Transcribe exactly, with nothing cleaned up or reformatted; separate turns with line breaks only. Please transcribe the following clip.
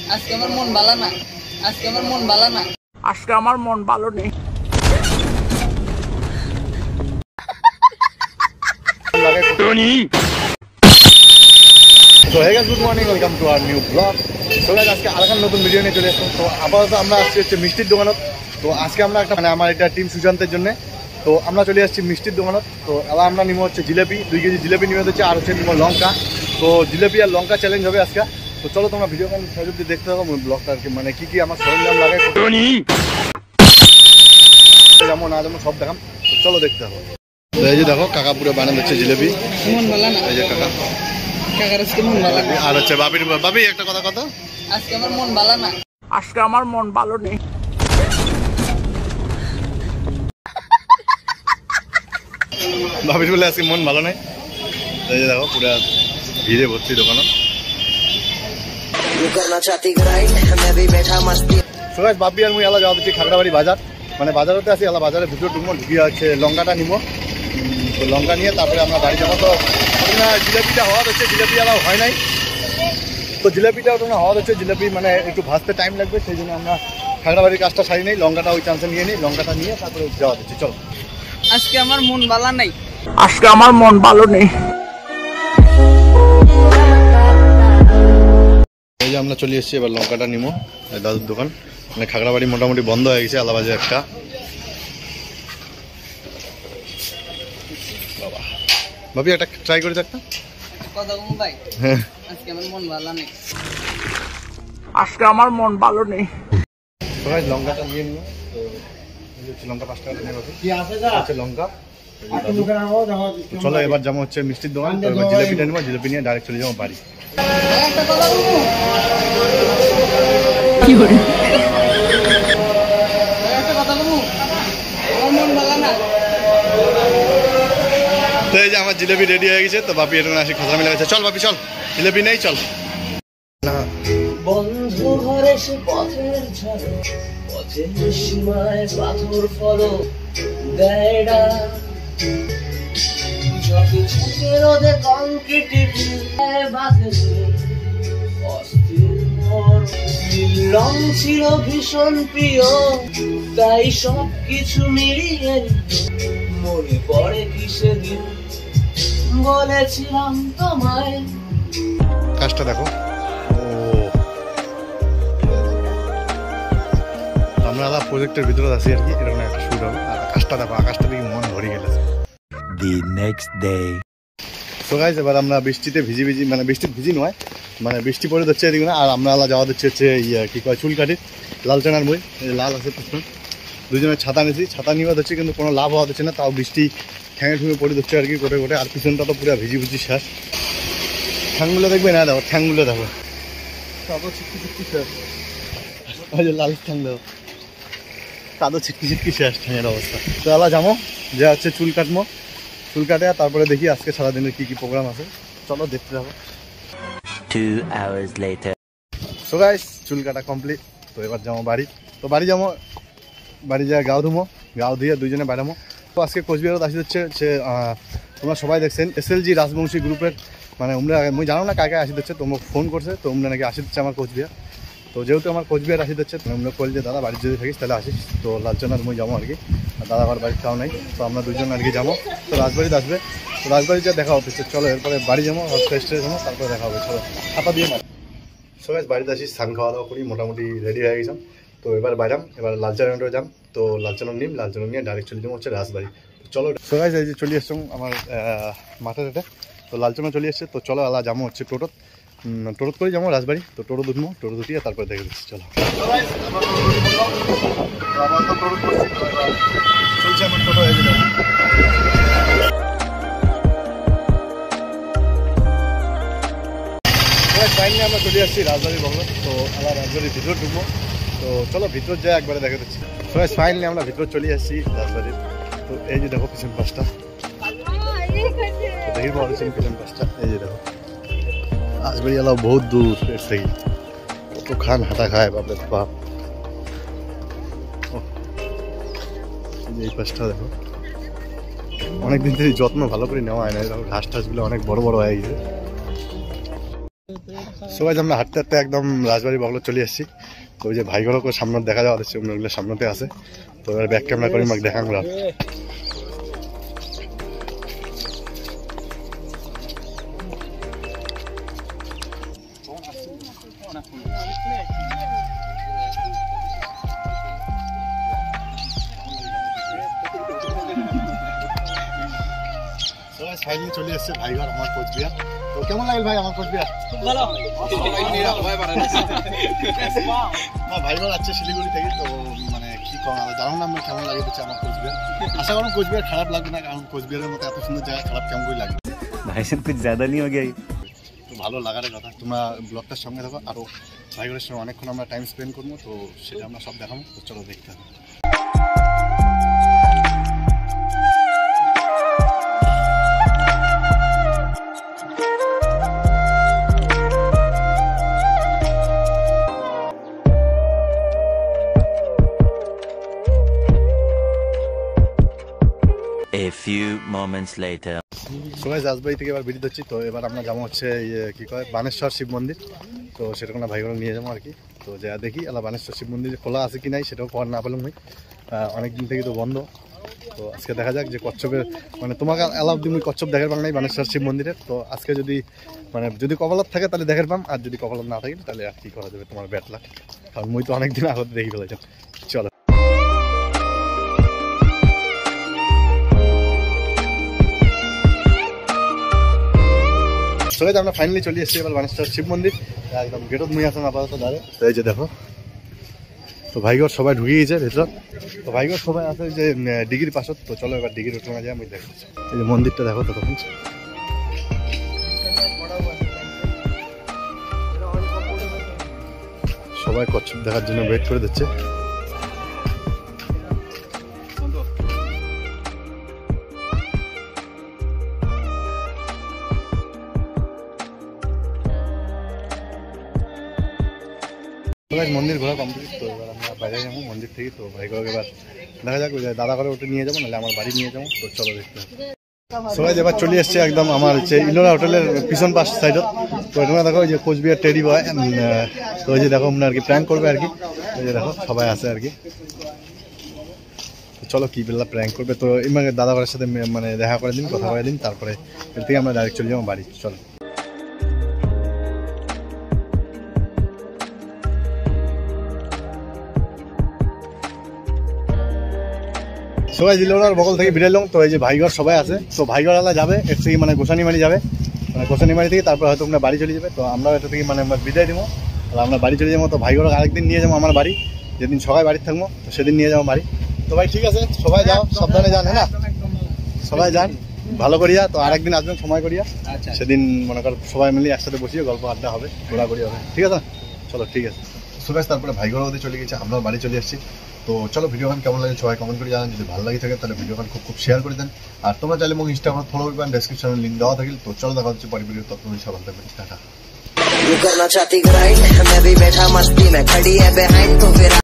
আজকে আমার মন ভালো না আজকে আমার মন ভালো না আজকে আমার মন ভালো নেই।
তো hey guys, good morning, welcome to our new blog. তো গাইস, আজকে আরেকটা নতুন ভিডিও নিয়ে চলে এসেছি। তো আপাতত আমরা আসছি হচ্ছে মিষ্টির দোকানত। তো আজকে আমরা একটা মানে আমার এটা টিম সুশান্তের জন্য তো আমরা চলে আসছি মিষ্টির দোকানত। তো এবার আমরা নিবো হচ্ছে জিলেপি, দুই কেজি জিলেপি নিয়ে হচ্ছে, আর হচ্ছে নিবো লঙ্কা। তো জিলেপি আর লঙ্কা চ্যালেঞ্জ হবে আজকে। তো চলো তোমরা ভিডিও গান যদি দেখতে থাকো ব্লগটা আর কি, মানে কি কি আমার সরঞ্জাম লাগে যেমন না যেমন সব দেখাম। তো চলো দেখতে থাকো। তো এই যে দেখো কাকা পুরো বানানো হচ্ছে জিলেপি।
মন ভালো না,
এই যে কাকা
কাকার আজকে মন ভালো না।
আর হচ্ছে বাবির বাবি একটা কথা কথা
আজকে আমার মন ভালো না আজকে আমার মন ভালো নেই।
বাবির বলে আজকে মন ভালো নেই। এই যে দেখো পুরো ভিড়ে ভর্তি দোকানে। বাপি আর মুই এলা যাওয়া দিচ্ছি খাগড়াবাড়ি বাজার, মানে বাজারতে আসি এলা বাজারের ভিতরে ঢুকবো, ঢুকিয়ে হচ্ছে লঙ্কাটা নিবো। তো লঙ্কা নিয়ে তারপরে আমরা বাড়ি যাবো। তো জিলেপিটা হওয়া হচ্ছে, জিলেপি এলা হয় নাই। তো জিলেপিটা ওটা হওয়া হচ্ছে, জিলেপি মানে একটু ভাজতে টাইম লাগবে, সেই জন্য আমরা খাগড়াবাড়ির কাজটা সারি নেই, লঙ্কাটা ওই চান্সে নিয়ে নিই। লঙ্কাটা নিয়ে তারপরে যাওয়া দিচ্ছি। চলো।
আজকে আমার মন ভালো নাই আজকে আমার মন ভালো নেই।
এই যে আমরা চলে এসেছি, এবার লঙ্কাটা নিবো। দাদুর দোকান মানে খাগড়াবাড়ি মোটামুটি বন্ধ হয়ে গেছে, আলা বাজে একটা। বাবা ভাবি একটা ট্রাই করে একটা
কথা বলুন ভাই।
হ্যাঁ,
আজকে আমার মন ভালো নেই আজকে আমার মন ভালো নেই।
সবাই লঙ্কাটা নিয়ে নিও। তো লঙ্কা পাঁচ টাকা নিয়ে কি আছে হচ্ছে লঙ্কা। চলো এবার যাবো হচ্ছে মিষ্টির দোকান। তো এবার জিলেপিটা নেবো, জিলেপি নিয়ে ডাইরেক্ট চলে যাবো বাড়ি।
কি করে একটা কথা বলবো, আমার মন ভালো না।
তো এই যে আমার জিলেপি রেডি হয়ে গেছে। তো বাপি এটা আসি খসা মিলে গেছে। চল বাপি চল, জিলেপি নেই চল।
বন্ধু ঘরে সে পথের ঝড়ে, পথের সীমায় পাথর ফলো দেয়ডা, যত ঝুঁকে রোদে কংক্রিটি বাঁধে অস্থির মন। রং ছিল ভীষণ প্রিয়, তাই সব কিছু মিলিয়ে মনে পড়ে কি সেদিন বলেছিলাম তোমায়।
কাজটা দেখো। আমরা প্রজেক্টের ভিতরে আছি আর কি, এরকম একটা শুট হবে। আর আকাশটা দেখো, আকাশটা দেখি মন ভরে গেছে।
The next day.
So guys, এবার আমরা বৃষ্টিতে ভিজি ভিজি মানে বৃষ্টি ভিজি নয়, মানে বৃষ্টি পড়ে যাচ্ছে এদিকে না। আর আমরা আলা যাওয়া দিচ্ছে হচ্ছে ইয়ে কী কয় চুলকাঠি লালচানার বই, লাল আছে পিছনে। দুজনের ছাতা নিয়েছি, ছাতা নিয়ে হচ্ছে কিন্তু কোনো লাভ হওয়া হচ্ছে না, তাও বৃষ্টি ঠ্যাঙে ঠুঙে পড়ে যাচ্ছে আর কি গোটে গোটে। আর পিছনটা তো পুরো ভিজি ভিজি শেষ। ঠ্যাংগুলো দেখবে না, দেখো ঠ্যাংগুলো দেখো, কাদো ছিটকি ছিটকি শেষ। ওই যে লাল ঠ্যাং দেখো, কাদো ছিটকি ছিটকি শেষ ঠ্যাঙের অবস্থা। তো আলা যাবো, যে হচ্ছে চুল কাটবো, চুল কাটে তারপরে দেখি আজকে সারাদিনের কি কি প্রোগ্রাম আছে। চলো দেখতে যাবো।
Two hours later.
So guys, চুল কাটা কমপ্লিট। তো এবার যাবো বাড়ি। তো বাড়ি যাবো, বাড়ি যায় গাও ধুমো, গাও ধুয়ে দুইজনে বেড়াবো। তো আজকে কোচবিহারত আসি হচ্ছে সে তোমরা সবাই দেখছেন এস এল জি রাজবংশী গ্রুপের, মানে আমরা মুই জানো না কাকে আসি দিচ্ছে, তোমরা ফোন করছে, তো আমরা নাকি আসি দিচ্ছে আমার কোচবিহার। তো যেহেতু আমার কোচবিহার আসি দিচ্ছে, আমরা কল যে দাদা বাড়ির যদি থাকিস তাহলে আসিস। তো লালচনার মুই যাবো আর কি, দাদা আমার বাড়ির খাওয়া নাই। তো আমরা দুজন আর কি যাবো। তো রাজবাড়িতে আসবে, তো রাজবাড়িতে দেখা হচ্ছে। চলো এরপরে বাড়ি যাবো, ফ্রেশ ট্রেশ যাবো, তারপরে দেখা হবে। চলো ছাতা দিয়ে মার। সো গাইস, বাড়িতে আসি, স্নান খাওয়া দাওয়া করি, মোটামুটি রেডি হয়ে গেছিলাম। তো এবার বাইরাম, এবার লালচানন্ডে যাম। তো লালচানন নিম, লালচানন নিয়ে ডাইরেক্ট চলে যাবো হচ্ছে রাজবাড়ি। চলো সো গাইস, এই যে চলে এসছো আমার মাঠের এটা। তো লালচানন চলে এসছে। তো চলো আলা যাবো হচ্ছে টোটোত, টোটোত করে যাবো রাজবাড়ি। তো টোটো উঠবো, টোটো উঠিয়ে তারপরে দেখে দিচ্ছি। চলো চলছে আমার টোটো। এই যে ফাইনালি আমরা চলে আসছি রাজবাড়ির বগল। তো আমরা রাজবাড়ির ভিতর ঢুকবো। তো চলো ভিতর যাই একবারে দেখে দিচ্ছি। ফাইনালি আমরা ভিতর চলে আসছি রাজবাড়ির। তো এই যে দেখো পিছন পাশটা, দেখি বড় পিছন পাশটা। এই যে দেখো রাজবাড়ি এলাও বহুত দূর এর থেকে, কত খান হাঁটা খায় বাপরে বাপ। এই পাশটা দেখো, অনেকদিন থেকে যত্ন ভালো করে নেওয়া হয় না, ঘাস টাসগুলো অনেক বড় বড় হয়ে গেছে। সবাই আমরা হাঁটতে হাঁটতে একদম রাজবাড়ি বগলে চলে এসেছি। তো ওই যে ভাইগুলোকে সামনে দেখা যাওয়া যাচ্ছে, ওগুলো সামনেতে আছে। তো এবার ব্যাক ক্যামেরা করে আমাকে দেখান। ফাইনালি চলে এসছে ভাইঘর আমার কোচবিহার। তো কেমন লাগল ভাই আমার কোচবিহার? খুব ভালো। না ভাইঘর আছে শিলিগুড়ি থেকে। তো মানে কি করা জানো না আমরা কেমন লাগে হচ্ছে আমার কোচবিহার। আশা করুন কোচবিহার খারাপ লাগবে না, কারণ কোচবিহারের মতো এত সুন্দর জায়গা খারাপ কেমন করে লাগবে?
भाई साहब कुछ ज़्यादा नहीं हो गया?
তো ভালো লাগার কথা। তোমরা ব্লগটার সঙ্গে থাকো, আরও ভাইঘরের সঙ্গে অনেকক্ষণ আমরা টাইম স্পেন্ড করবো। তো সেটা আমরা সব দেখাবো। তো চলো দেখতে হবে।
A few moments later.
সবাই রাজবাড়ি থেকে এবার বেরিয়ে যাচ্ছি। তো এবার আমরা যাবো হচ্ছে ইয়ে কী কয় বানেশ্বর শিব মন্দির। তো সেটা কোনো ভাইগুলো নিয়ে যাবো আর কি। তো যা দেখি আলা বানেশ্বর শিব মন্দির খোলা আছে কি নাই সেটাও খবর না পেলাম ভাই, অনেক দিন থেকে তো বন্ধ। তো আজকে দেখা যাক যে কচ্ছপের মানে তোমাকে অ্যালাউ দিন কচ্ছপ দেখার পাম নাই বানেশ্বর শিব মন্দিরের। তো আজকে যদি মানে যদি কপালত থাকে তাহলে দেখার পাম, আর যদি কপালত না থাকে তাহলে আর কি করা যাবে, তোমার ব্যাট লাগ। কারণ মুই তো অনেকদিন আগতে দেখি ফেলেছিলাম। চলো সবাই আমরা ফাইনালি চলে এসেছি এবার বানেশ্বর শিব মন্দির। একদম গেটত মুই আসেন আপাতত দাঁড়ে। তো এই যে দেখো, তো ভাইগর সবাই ঢুকে গেছে ভেতর। তো ভাইগর সবাই আছে যে ডিগির পাশত। তো চলো এবার ডিগির উঠে যায়, আমি দেখাচ্ছি। এই যে মন্দিরটা দেখো ততক্ষণ সবাই কচ্ছপ দেখার জন্য ওয়েট করে দিচ্ছে। মন্দির ঘোরা কমপ্লিট। তো এবার আমরা বাইরে যাবো মন্দির থেকে। তো ভাইগুলো এবার দেখা যাক ওই দাদা করে ওটা নিয়ে যাবো, নাহলে আমার বাড়ি নিয়ে যাবো। তো চলো দেখতে হবে। সবাই এবার চলে এসছে একদম আমার হচ্ছে ইলোরা হোটেলের পিছন পাশ সাইডত। তো এটা দেখো ওই যে কোচবিহার টেডি বয়। তো ওই যে দেখো মানে আর কি প্র্যাঙ্ক করবে আর কি। ওই যে দেখো সবাই আছে আর কি। চলো কি বেলা প্র্যাঙ্ক করবে। তো ইমাকে দাদা ঘরের সাথে মানে দেখা করে দিন, কথা বলে দিন, তারপরে এর থেকে আমরা ডাইরেক্ট চলে যাবো বাড়ি। চলো সবাই জিলোরার বগল থেকে বেরোলাম। তো এই যে ভাইঘর সবাই আছে। তো ভাইঘরওয়ালা যাবে এর থেকে মানে গোসানিমারি যাবে, মানে গোসানিমারি থেকে তারপর হয়তো আমরা বাড়ি চলে যাবে। তো আমরাও এটা থেকে মানে বিদায় দিব, তাহলে আমরা বাড়ি চলে যাবো। তো ভাইঘর আরেকদিন নিয়ে যাবো আমার বাড়ি, যেদিন সবাই বাড়ি থাকবো তো সেদিন নিয়ে যাবো বাড়ি। তো ভাই ঠিক আছে, সবাই যাও, সাবধানে যান, হ্যাঁ না সবাই যান ভালো করিয়া। তো আরেকদিন আসবেন সময় করিয়া, সেদিন মনে কর সবাই মিলে একসাথে বসিয়ে গল্প আড্ডা হবে, ঘোরাঘুরি হবে, ঠিক আছে? চলো ঠিক আছে। সুরেশ তারপরে ভাইঘর ওদের চলে গেছে, আমরাও বাড়ি চলে এসেছি। তো চলো ভিডিওখান কেমন লাগে সবাই কমেন্ট করে জানান। যদি ভালো লাগে থাকে তাহলে ভিডিওখান খুব খুব শেয়ার করে দেন। আর তোমরা চাইলে মোক ইনস্টাগ্রাম ফলো করবেন, ডেসক্রিপশনে লিঙ্ক দেওয়া থাকলে। তো চলো দেখা হচ্ছে পরে ভিডিও, ততক্ষণ সবাই থাকবেন, টাটা।
करना चाहती ग्राइंड मैं भी बैठा मस्ती में खड़ी है बिहाइंड तो फिर